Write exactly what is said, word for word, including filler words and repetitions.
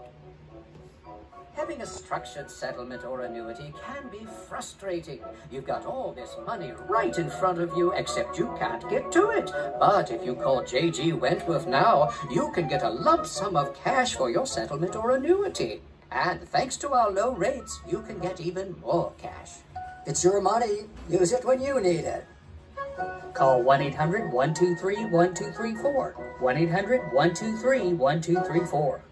Having a structured settlement or annuity can be frustrating. You've got all this money right in front of you, except you can't get to it. But if you call J G Wentworth now, you can get a lump sum of cash for your settlement or annuity. And thanks to our low rates, you can get even more cash. It's your money. Use it when you need it. Call one eight hundred, one two three, one two three four. one eight hundred, one two three, one two three four.